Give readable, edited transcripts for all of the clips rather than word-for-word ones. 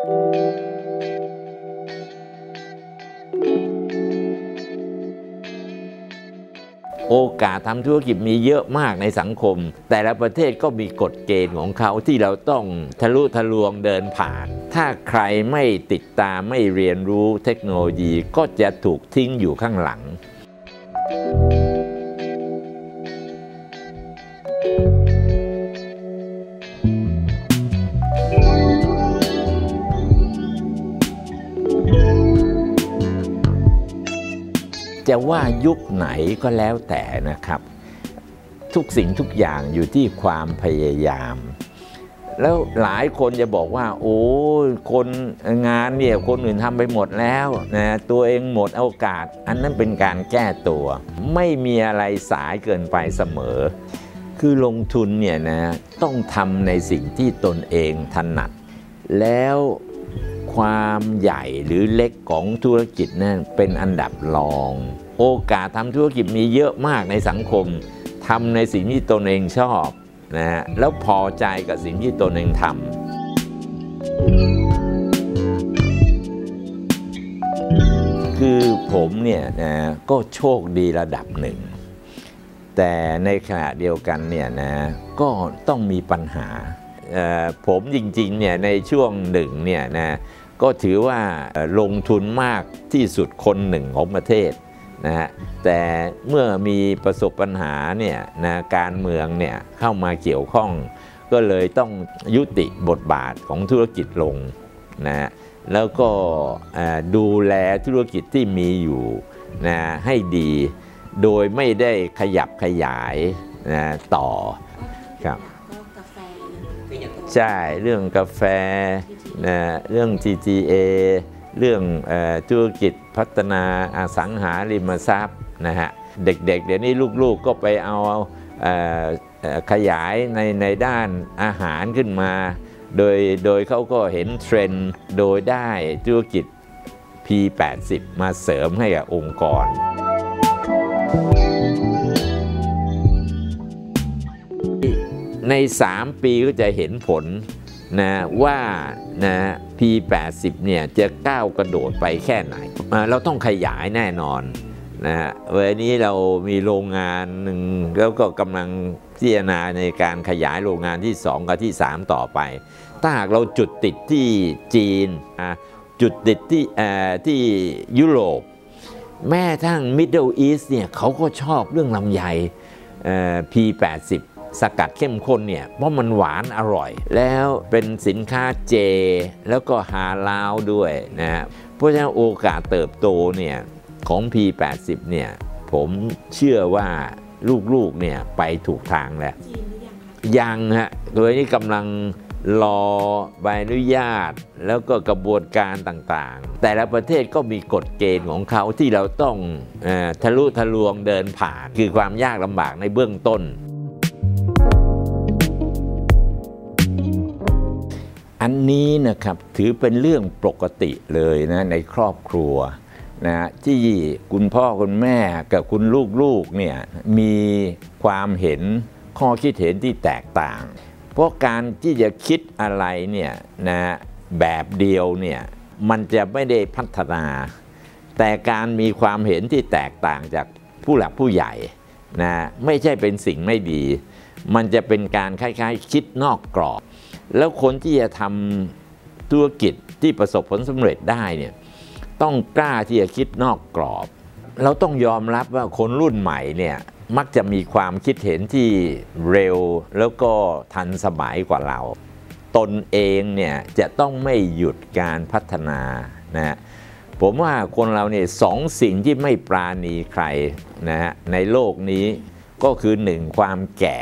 โอกาสทำธุรกิจมีเยอะมากในสังคมแต่ละประเทศก็มีกฎเกณฑ์ของเขาที่เราต้องทะลุทะลวงเดินผ่านถ้าใครไม่ติดตามไม่เรียนรู้เทคโนโลยีก็จะถูกทิ้งอยู่ข้างหลังจะว่ายุคไหนก็แล้วแต่นะครับทุกสิ่งทุกอย่างอยู่ที่ความพยายามแล้วหลายคนจะบอกว่าโอ้คนงานเนี่ยคนอื่นทำไปหมดแล้วนะตัวเองหมดโอกาสอันนั้นเป็นการแก้ตัวไม่มีอะไรสายเกินไปเสมอคือลงทุนเนี่ยนะต้องทำในสิ่งที่ตนเองถนัดแล้วความใหญ่หรือเล็กของธุรกิจนั้นเป็นอันดับรองโอกาสทำธุรกิจมีเยอะมากในสังคมทำในสิ่งที่ตนเองชอบนะฮะแล้วพอใจกับสิ่งที่ตนเองทำคือผมเนี่ยนะก็โชคดีระดับหนึ่งแต่ในขณะเดียวกันเนี่ยนะก็ต้องมีปัญหาผมจริงๆเนี่ยในช่วงหนึ่งเนี่ยนะก็ถือว่าลงทุนมากที่สุดคนหนึ่งของประเทศนะฮะแต่เมื่อมีประสบปัญหาเนี่ยนะการเมืองเนี่ยเข้ามาเกี่ยวข้องก็เลยต้องยุติบทบาทของธุรกิจลงนะฮะแล้วก็ดูแลธุรกิจที่มีอยู่นะให้ดีโดยไม่ได้ขยับขยายนะต่อครับใช่เรื่องกาแฟนะเรื่อง TTA เรื่องธุรกิจพัฒนาอสังหาริมทรัพย์นะฮะเด็กๆเดี๋ยวนี้ลูกๆก็ไปเอาขยายในด้านอาหารขึ้นมาโดยเขาก็เห็นเทรนด์โดยได้ธุรกิจ P80 มาเสริมให้กับองค์กรใน3 ปีก็จะเห็นผลนะว่านะ P80 เนี่ยจะก้าวกระโดดไปแค่ไหนเราต้องขยายแน่นอนนะฮะวันนี้เรามีโรงงานหนึ่งแล้วก็กำลังพิจารณาในการขยายโรงงานที่2กับที่3ต่อไปถ้าหากเราจุดติดที่จีนจุดติดที่ยุโรปแม้ทั้ง Middle East เนี่ยเขาก็ชอบเรื่องลำไยP80สกัดเข้มข้นเนี่ยเพราะมันหวานอร่อยแล้วเป็นสินค้าเจแล้วก็ฮาลาลด้วยนะฮะเพราะฉะนั้นโอกาสเติบโตเนี่ยของ P80 เนี่ยผมเชื่อว่าลูกๆเนี่ยไปถูกทางแล้วยังฮะโดยนี้กำลังรอใบอนุญาตแล้วก็กระบวนการต่างๆแต่ละประเทศก็มีกฎเกณฑ์ของเขาที่เราต้องทะลุทะลวงเดินผ่านคือความยากลำบากในเบื้องต้นอันนี้นะครับถือเป็นเรื่องปกติเลยนะในครอบครัวนะที่คุณพ่อคุณแม่กับคุณลูกๆเนี่ยมีความเห็นข้อคิดเห็นที่แตกต่างเพราะการที่จะคิดอะไรเนี่ยนะแบบเดียวเนี่ยมันจะไม่ได้พัฒนาแต่การมีความเห็นที่แตกต่างจากผู้หลักผู้ใหญ่นะไม่ใช่เป็นสิ่งไม่ดีมันจะเป็นการคล้ายๆคิดนอกกรอบแล้วคนที่จะทำธุรกิจที่ประสบผลสำเร็จได้เนี่ยต้องกล้าที่จะคิดนอกกรอบเราต้องยอมรับว่าคนรุ่นใหม่เนี่ยมักจะมีความคิดเห็นที่เร็วแล้วก็ทันสมัยกว่าเราตนเองเนี่ยจะต้องไม่หยุดการพัฒนานะผมว่าคนเราเนี่ย2 สิ่งที่ไม่ปราณีใครนะฮะในโลกนี้ก็คือ1ความแก่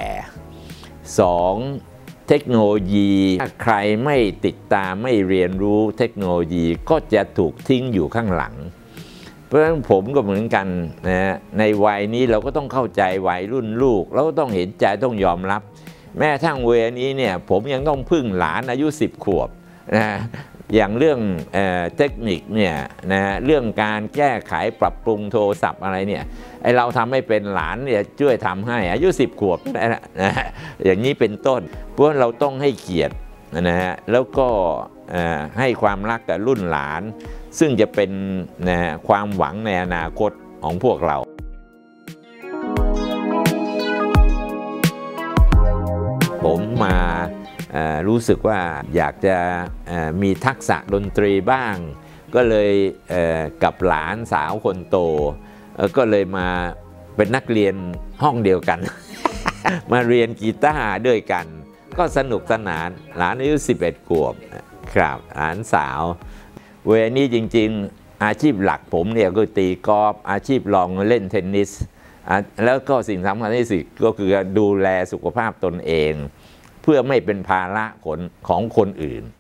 2เทคโนโลยีถ้าใครไม่ติดตามไม่เรียนรู้เทคโนโลยีก็จะถูกทิ้งอยู่ข้างหลังเพราะฉะนั้นผมก็เหมือนกันนะในวัยนี้เราก็ต้องเข้าใจวัยรุ่นลูกเราก็ต้องเห็นใจต้องยอมรับแม้ทั้งเวลานี้เนี่ยผมยังต้องพึ่งหลานอายุ10 ขวบนะอย่างเรื่องเทคนิคเนี่ยนะเรื่องการแก้ไขปรับปรุงโทรศัพท์อะไรเนี่ยไอเราทำให้เป็นหลานเนี่ยช่วยทำให้อายุ10 ขวบนะอย่างนี้เป็นต้นเพราะเราต้องให้เกียรตินะฮะแล้วก็ให้ความรักกับรุ่นหลานซึ่งจะเป็นความหวังในอนาคตของพวกเราผมมารู้สึกว่าอยากจะมีทักษะดนตรีบ้างก็เลยกับหลานสาวคนโตก็เลยมาเป็นนักเรียนห้องเดียวกัน มาเรียนกีตาร์ด้วยกันก็สนุกสนานหลานอายุ11 ขวบครับหลานสาวเวลานี้จริงๆอาชีพหลักผมเนี่ยก็ตีกอล์ฟอาชีพรองเล่นเทนนิสแล้วก็สิ่งสำคัญที่สุดก็คือดูแลสุขภาพตนเองเพื่อไม่เป็นภาระของคนอื่น